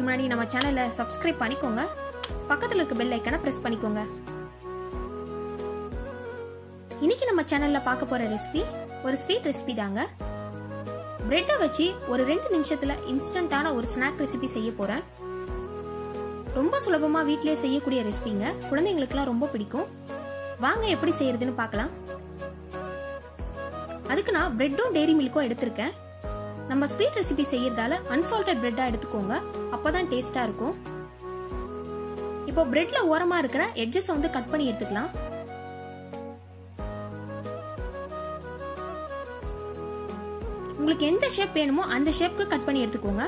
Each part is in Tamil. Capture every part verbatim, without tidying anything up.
பார்க்கறதுக்கு முன்னாடி நம்ம சேனலை சப்ஸ்கிரைப் பண்ணிக்கோங்க. பக்கத்துல இருக்க பெல் ஐகானை பிரஸ் பண்ணிக்கோங்க. இன்னைக்கு நம்ம சேனல்ல பார்க்க போற ரெசிபி ஒரு ஸ்வீட் ரெசிபி தாங்க. பிரெட்டை வச்சு ஒரு ரெண்டு நிமிஷத்துல இன்ஸ்டன்டான ஒரு ஸ்நாக் ரெசிபி செய்ய போறேன். ரொம்ப சுலபமா வீட்லயே செய்யக்கூடிய ரெசிபிங்க. குழந்தைங்களுக்குலாம் ரொம்ப பிடிக்கும். வாங்க எப்படி செய்யறதுன்னு பார்க்கலாம். அதுக்கு நான் பிரெட்டும் டெய்ரி மில்க்கும் எடுத்திருக்கேன். நம்ம ஸ்வீட் ரெசிபி செய்யறதால அன்சால்டட் பிரெட்டா எடுத்துக்கோங்க. அப்பதான் டேஸ்டா இருக்கும். இப்போ பிரெட்ல ஓரமா இருக்கிற எட்ஜஸ் வந்து கட் பண்ணி எடுத்துக்கலாம். உங்களுக்கு எந்த ஷேப் வேணுமோ அந்த ஷேப்க்கு கட் பண்ணி எடுத்துக்கோங்க.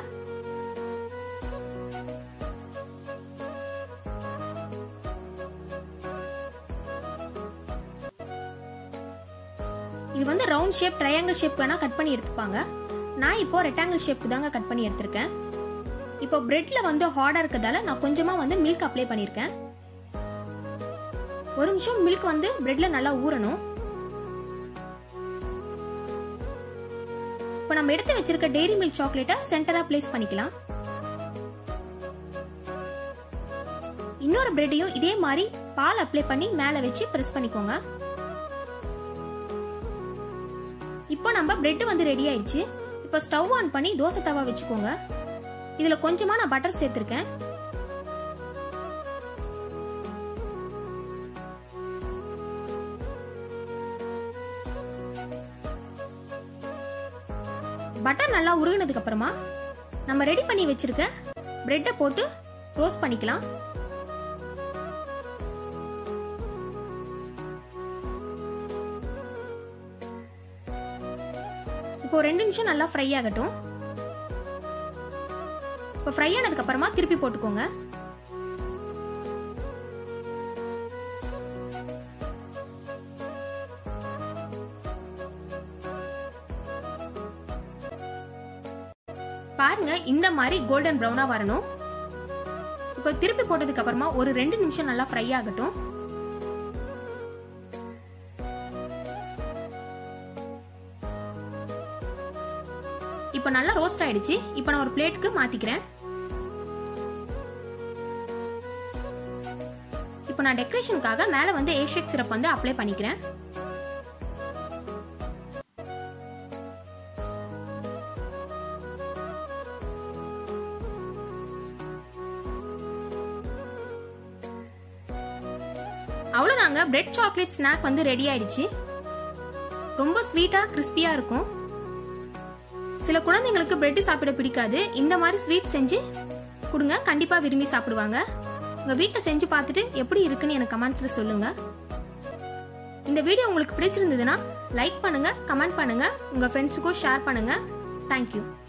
இது வந்து ரவுண்ட் ஷேப், ட்ரையாங்கிள் ஷேப் வேணா கட் பண்ணி எடுத்துப்பாங்க. நான் இப்போ ரெக்டாங்கிள் ஷேப்க்கு தாங்க கட் பண்ணி எடுத்திருக்கேன். இப்போ பிரெட்ல வந்து ஹார்டா இருக்கதால நான் கொஞ்சமா வந்து மில்க் அப்ளை பண்ணிருக்கேன். ஒரு நிமிஷம் மில்க் வந்து பிரெட்ல நல்லா ஊறணும். இப்போ நம்ம எடுத்து வச்சிருக்க டெய்ரி மில்க் சாக்லேட்டை சென்டரா பிளேஸ் பண்ணிக்கலாம். இன்னொரு பிரெட்டையும் இதே மாதிரி பால் அப்ளை பண்ணி மேல வச்சு பிரஸ் பண்ணிக்கோங்க. இப்போ நம்ம பிரெட் வந்து ரெடி ஆயிடுச்சு. இப்போ ஸ்டவ் ஆன் பண்ணி தோசை தவா வச்சுக்கோங்க. இதுல கொஞ்சமா நான் பட்டர் சேர்த்திருக்கேன். பட்டர் நல்லா உருகினதுக்கு அப்புறமா நம்ம ரெடி பண்ணி வச்சிருக்க பிரெட்டை போட்டு ரோஸ்ட் பண்ணிக்கலாம். இப்போ ரெண்டு நிமிஷம் நல்லா ஃப்ரை ஆகட்டும். இப்போ ஃப்ரை ஆனதுக்கு அப்புறமா திருப்பி போட்டுக்கோங்க. பாருங்க, இந்த மாதிரி கோல்டன் பிரவுனா வரணும். இப்போ திருப்பி போட்டதுக்கு அப்புறமா ஒரு ரெண்டு நிமிஷம் நல்லா ஃப்ரை ஆகட்டும். இப்போ நல்லா ரோஸ்ட் ஆயிடுச்சு. இப்போ நான் ஒரு பிளேட்டுக்கு மாத்திக்கிறேன். இப்போ நான் டெக்கரேஷனுக்காக மேல வந்து ஏ ஷேக் சிரப் வந்து அப்ளை பண்ணிக்கிறேன். அவ்வளவுதாங்க, பிரெட் சாக்லேட் ஸ்நாக் வந்து ரெடி ஆயிடுச்சு. ரொம்ப ஸ்வீட்டா கிறிஸ்பியா இருக்கும். சில குழந்தைங்களுக்கு பிரெட் சாப்பிட பிடிக்காது. இந்த மாதிரி ஸ்வீட் செஞ்சு கொடுங்க, கண்டிப்பா விரும்பி சாப்பிடுவாங்க. உங்க வீட்டுல செஞ்சு பார்த்துட்டு எப்படி இருக்குன்னு எனக்கு கமெண்ட்ஸ்ல சொல்லுங்க. இந்த வீடியோ உங்களுக்கு பிடிச்சிருந்ததுன்னா லைக் பண்ணுங்க, கமெண்ட் பண்ணுங்க, உங்க ஃப்ரெண்ட்ஸுக்கும் ஷேர் பண்ணுங்க. தேங்க்யூ.